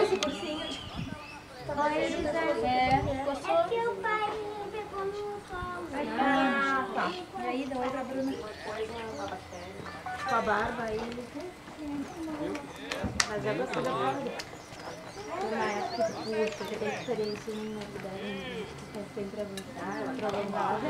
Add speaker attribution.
Speaker 1: esse cursinho. Gostou?
Speaker 2: É que o pai pegou no colo.
Speaker 1: Ah, tá. E aí, dá oi pra Bruna.
Speaker 3: Com a barba aí. Mas já gostei da barba.
Speaker 1: Na época, puxa, que tem diferença em novidade. É sempre avançada, prolongada.